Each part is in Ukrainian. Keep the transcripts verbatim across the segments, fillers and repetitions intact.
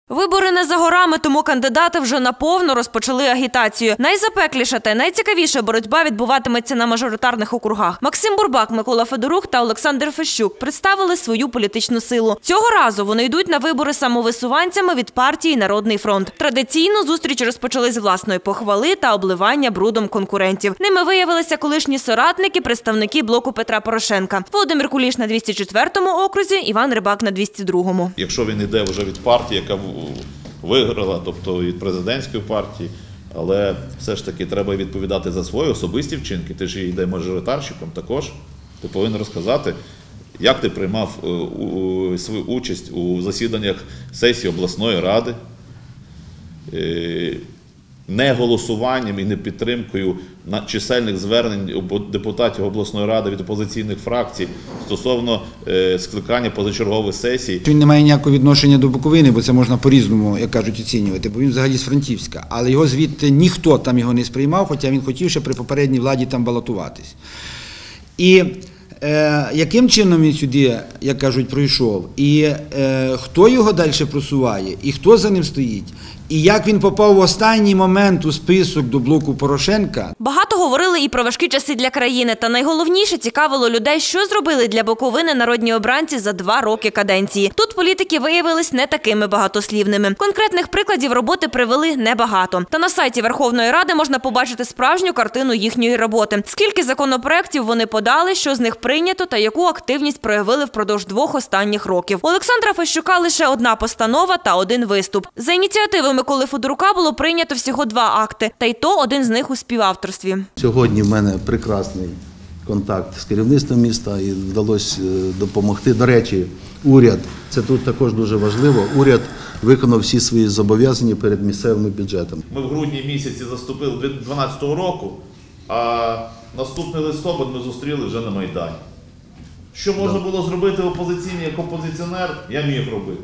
Вибори не за горами, тому кандидати вже наповно розпочали агітацію. Найзапекліша та найцікавіша боротьба відбуватиметься на мажоритарних округах. Максим Бурбак, Микола Федорук та Олександр Фещук представили свою політичну силу. Цього разу вони йдуть на вибори самовисуванцями від партії «Народний фронт». Традиційно зустріч розпочали з власної похвали та обливання брудом конкурентів. Ними виявилися колишні соратники, представники блоку Петра Порошенка. Володимир Куліш на двісті четвертому окрузі, Іван Рибак на двісті другому. Якщо він йде вже від партії, яка виграла, тобто від президентської партії, але все ж таки треба відповідати за свої особисті вчинки. Ти ж йде мажоритарщиком також, ти повинен розказати, як ти приймав свою участь у засіданнях сесії обласної ради, не голосуванням і не підтримкою чисельних звернень депутатів обласної ради від опозиційних фракцій стосовно скликання позачергових сесій. Він не має ніякого відношення до Буковини, бо це можна по-різному, як кажуть, оцінювати, бо він взагалі з Франківська. Але його звідти ніхто там його не сприймав, хоча він хотів ще при попередній владі там балотуватись. І е, яким чином він сюди, як кажуть, пройшов, і е, хто його далі просуває, і хто за ним стоїть, і як він попав в останній момент у список до блоку Порошенка. Багато говорили і про важкі часи для країни. Та найголовніше цікавило людей, що зробили для Буковини народні обранці за два роки каденції. Тут політики виявились не такими багатослівними. Конкретних прикладів роботи привели небагато. Та на сайті Верховної Ради можна побачити справжню картину їхньої роботи. Скільки законопроєктів вони подали, що з них прийнято та яку активність проявили впродовж двох останніх років. У Олександра Фещука лише одна постанова та один виступ. За ініціативи Миколи Федорука було прийнято всього два акти, та й то один з них у співавторстві. Сьогодні в мене прекрасний контакт з керівництвом міста і вдалося допомогти. До речі, уряд, це тут також дуже важливо, уряд виконав всі свої зобов'язання перед місцевим бюджетом. Ми в грудні місяці заступили дві тисячі дванадцятого року, а наступний листопад ми зустріли вже на Майдані. Що можна було зробити опозиційний як опозиціонер, я міг робити.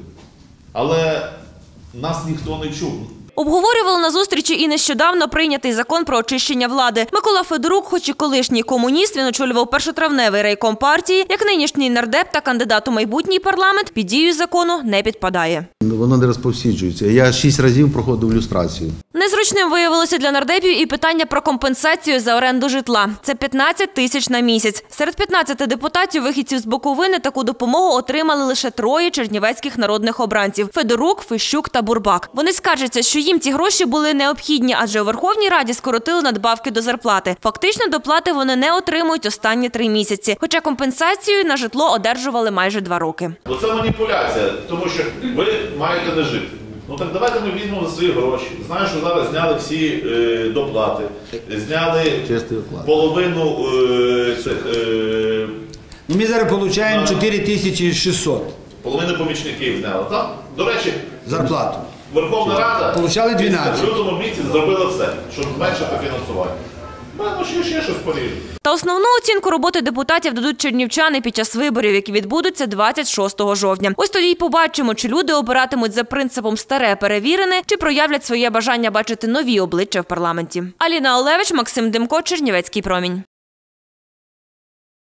Але нас ніхто не чув. Обговорювали на зустрічі і нещодавно прийнятий закон про очищення влади. Микола Федорук, хоч і колишній комуніст, він очолював першотравневий райком партії, як нинішній нардеп та кандидат у майбутній парламент, під дію закону не підпадає. Воно не розповсюджується. Я шість разів проходив люстрацію. Незручним виявилося для нардепів і питання про компенсацію за оренду житла. Це п'ятнадцять тисяч на місяць. Серед п'ятнадцяти депутатів вихідців з Буковини таку допомогу отримали лише троє чернівецьких народних обранців – Федорук, Фещук та Бурбак. Вони скаржаться, що їм ці гроші були необхідні, адже у Верховній Раді скоротили надбавки до зарплати. Фактично доплати вони не отримують останні три місяці, хоча компенсацію на житло одержували майже два роки. Це маніпуляція, тому що ви маєте не жити. Ну так давайте ми візьмемо за свої гроші. Знаю, що зараз зняли всі е, доплати, зняли половину е, цих... Е, ну, ми зараз отримуємо чотири тисячі шістсот. Половину помічників зняли, так? До речі, зарплату. Верховна Рада получали дванадцять. В лютому місяці зробила все, щоб зменшити фінансування. Ну, ще, ще щось поріжуть. Та основну оцінку роботи депутатів дадуть чернівчани під час виборів, які відбудуться двадцять шостого жовтня. Ось тоді й побачимо, чи люди обиратимуть за принципом «старе перевірене», чи проявлять своє бажання бачити нові обличчя в парламенті. Аліна Олевич, Максим Демко, Чернівецький промінь.